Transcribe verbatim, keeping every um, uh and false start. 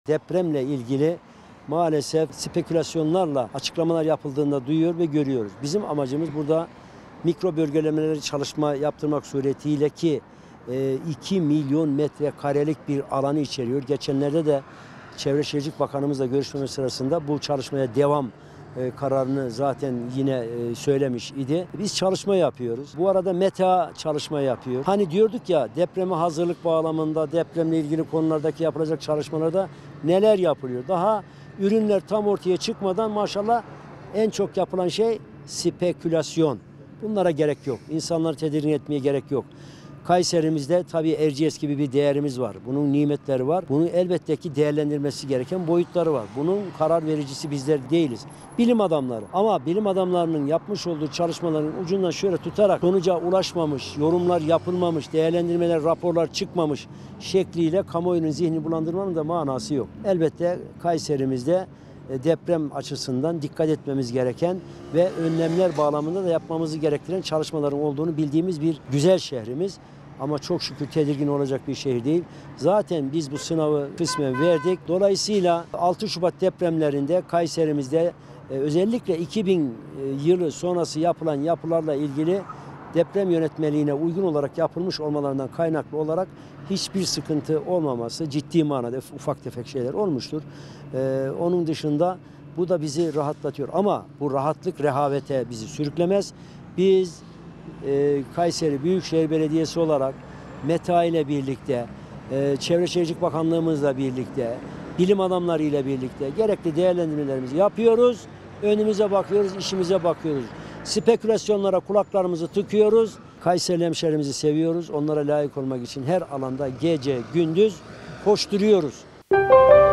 Depremle ilgili maalesef spekülasyonlarla açıklamalar yapıldığında duyuyor ve görüyoruz. Bizim amacımız burada mikro bölgelemeleri çalışma yaptırmak suretiyle ki iki milyon metrekarelik bir alanı içeriyor. Geçenlerde de Çevre Şehircilik Bakanımızla görüşmemiz sırasında bu çalışmaya devam kararını zaten yine söylemiş idi. Biz çalışma yapıyoruz. Bu arada METEA çalışma yapıyor. Hani diyorduk ya, depreme hazırlık bağlamında depremle ilgili konulardaki yapılacak çalışmalarda neler yapılıyor? Daha ürünler tam ortaya çıkmadan maşallah en çok yapılan şey spekülasyon. Bunlara gerek yok. İnsanları tedirgin etmeye gerek yok. Kayserimizde tabii Erciyes gibi bir değerimiz var. Bunun nimetleri var. Bunun elbette ki değerlendirmesi gereken boyutları var. Bunun karar vericisi bizler değiliz. Bilim adamları. Ama bilim adamlarının yapmış olduğu çalışmaların ucundan şöyle tutarak sonuca ulaşmamış, yorumlar yapılmamış, değerlendirmeler, raporlar çıkmamış şekliyle kamuoyunun zihnini bulandırmanın da manası yok. Elbette Kayserimizde deprem açısından dikkat etmemiz gereken ve önlemler bağlamında da yapmamızı gerektiren çalışmaların olduğunu bildiğimiz bir güzel şehrimiz. Ama çok şükür tedirgin olacak bir şehir değil. Zaten biz bu sınavı kısmen verdik. Dolayısıyla altı Şubat depremlerinde Kayserimizde özellikle iki bin yılı sonrası yapılan yapılarla ilgili deprem yönetmeliğine uygun olarak yapılmış olmalarından kaynaklı olarak hiçbir sıkıntı olmaması, ciddi manada ufak tefek şeyler olmuştur. Ee, onun dışında bu da bizi rahatlatıyor. Ama bu rahatlık rehavete bizi sürüklemez. Biz e, Kayseri Büyükşehir Belediyesi olarak METEA ile birlikte, e, Çevre Şehircilik Bakanlığımızla birlikte, bilim adamları ile birlikte gerekli değerlendirmelerimizi yapıyoruz. Önümüze bakıyoruz, işimize bakıyoruz. Spekülasyonlara kulaklarımızı tıkıyoruz. Kayseri hemşehrimizi seviyoruz. Onlara layık olmak için her alanda gece gündüz koşturuyoruz.